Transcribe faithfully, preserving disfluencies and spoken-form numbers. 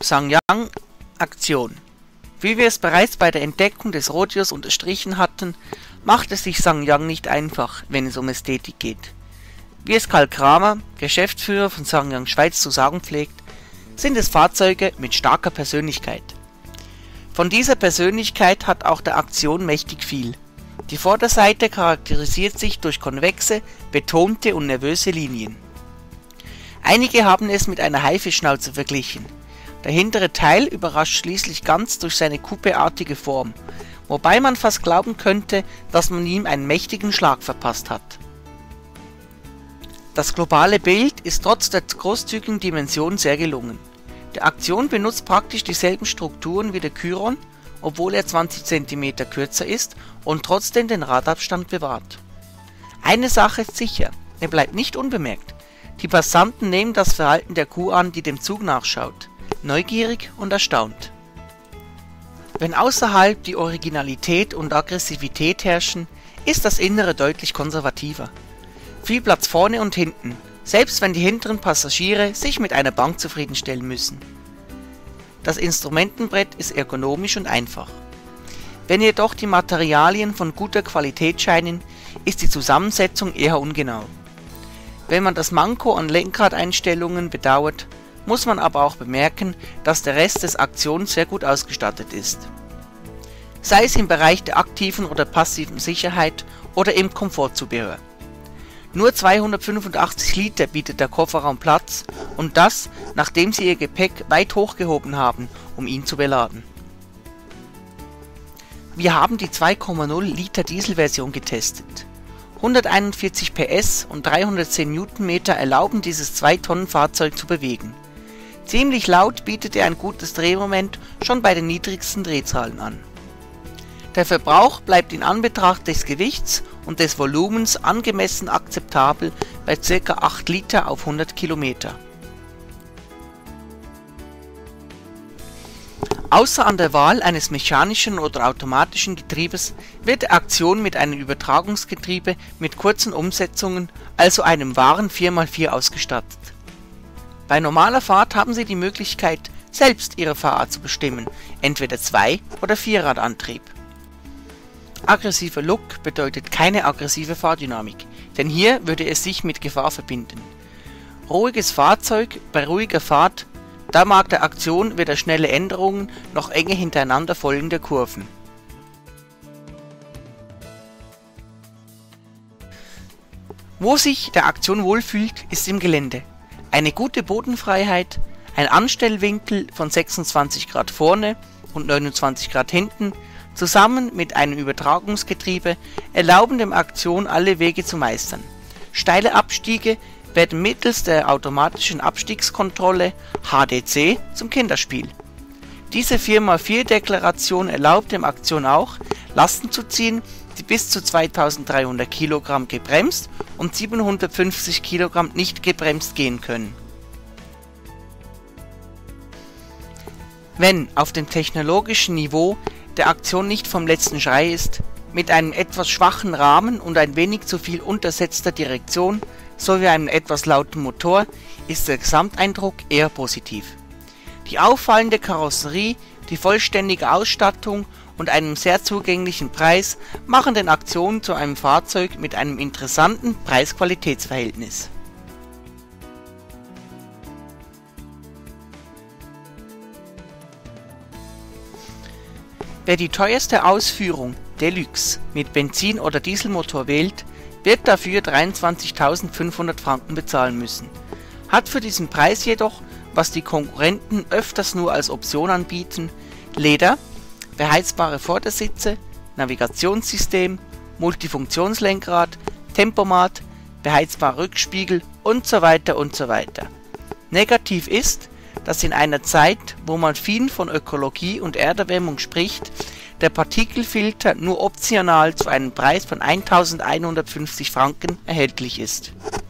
SsangYang-Aktion. Wie wir es bereits bei der Entdeckung des Rhodius unterstrichen hatten, macht es sich SsangYang nicht einfach, wenn es um Ästhetik geht. Wie es Karl Kramer, Geschäftsführer von SsangYang Schweiz, zu sagen pflegt, sind es Fahrzeuge mit starker Persönlichkeit. Von dieser Persönlichkeit hat auch der Aktion mächtig viel. Die Vorderseite charakterisiert sich durch konvexe, betonte und nervöse Linien. Einige haben es mit einer Haifischschnauze verglichen. Der hintere Teil überrascht schließlich ganz durch seine kuppelartige Form, wobei man fast glauben könnte, dass man ihm einen mächtigen Schlag verpasst hat. Das globale Bild ist trotz der großzügigen Dimension sehr gelungen. Der Aktion benutzt praktisch dieselben Strukturen wie der Chiron, obwohl er zwanzig Zentimeter kürzer ist und trotzdem den Radabstand bewahrt. Eine Sache ist sicher, er bleibt nicht unbemerkt. Die Passanten nehmen das Verhalten der Kuh an, die dem Zug nachschaut, neugierig und erstaunt. Wenn außerhalb die Originalität und Aggressivität herrschen, ist das Innere deutlich konservativer. Viel Platz vorne und hinten, selbst wenn die hinteren Passagiere sich mit einer Bank zufriedenstellen müssen. Das Instrumentenbrett ist ergonomisch und einfach. Wenn jedoch die Materialien von guter Qualität scheinen, ist die Zusammensetzung eher ungenau. Wenn man das Manko an Lenkradeinstellungen bedauert, muss man aber auch bemerken, dass der Rest des Aktions sehr gut ausgestattet ist. Sei es im Bereich der aktiven oder passiven Sicherheit oder im Komfortzubehör. Nur zweihundertfünfundachtzig Liter bietet der Kofferraum Platz, und das, nachdem sie ihr Gepäck weit hochgehoben haben, um ihn zu beladen. Wir haben die zwei Komma null Liter Dieselversion getestet. hunderteinundvierzig P S und dreihundertzehn Newtonmeter erlauben dieses zwei Tonnen Fahrzeug zu bewegen. Ziemlich laut bietet er ein gutes Drehmoment schon bei den niedrigsten Drehzahlen an. Der Verbrauch bleibt in Anbetracht des Gewichts und des Volumens angemessen akzeptabel bei ca. acht Liter auf hundert Kilometer. Außer an der Wahl eines mechanischen oder automatischen Getriebes wird die Aktion mit einem Übertragungsgetriebe mit kurzen Umsetzungen, also einem wahren vier mal vier ausgestattet. Bei normaler Fahrt haben Sie die Möglichkeit, selbst Ihre Fahrart zu bestimmen, entweder Zwei- oder Vierradantrieb. Aggressiver Look bedeutet keine aggressive Fahrdynamik, denn hier würde es sich mit Gefahr verbinden. Ruhiges Fahrzeug bei ruhiger Fahrt, da mag der Aktion weder schnelle Änderungen noch enge hintereinander folgende Kurven. Wo sich der Aktion wohlfühlt, ist im Gelände. Eine gute Bodenfreiheit, ein Anstellwinkel von sechsundzwanzig Grad vorne und neunundzwanzig Grad hinten, zusammen mit einem Übertragungsgetriebe erlauben dem Aktion alle Wege zu meistern. Steile Abstiege werden mittels der automatischen Abstiegskontrolle H D C zum Kinderspiel. Diese vier mal vier Deklaration erlaubt dem Aktion auch, Lasten zu ziehen, die bis zu zweitausenddreihundert Kilogramm gebremst und siebenhundertfünfzig Kilogramm nicht gebremst gehen können. Wenn auf dem technologischen Niveau der Aktion nicht vom letzten Schrei ist, mit einem etwas schwachen Rahmen und ein wenig zu viel untersetzter Direktion sowie einem etwas lauten Motor, ist der Gesamteindruck eher positiv. Die auffallende Karosserie, die vollständige Ausstattung und einem sehr zugänglichen Preis machen den Aktion zu einem Fahrzeug mit einem interessanten Preis-Qualitäts-Verhältnis. Wer die teuerste Ausführung Deluxe mit Benzin- oder Dieselmotor wählt, wird dafür dreiundzwanzigtausendfünfhundert Franken bezahlen müssen, hat für diesen Preis jedoch, was die Konkurrenten öfters nur als Option anbieten, Leder, beheizbare Vordersitze, Navigationssystem, Multifunktionslenkrad, Tempomat, beheizbarer Rückspiegel und so weiter und so weiter. Negativ ist, dass in einer Zeit, wo man viel von Ökologie und Erderwärmung spricht, der Partikelfilter nur optional zu einem Preis von eintausendeinhundertfünfzig Franken erhältlich ist.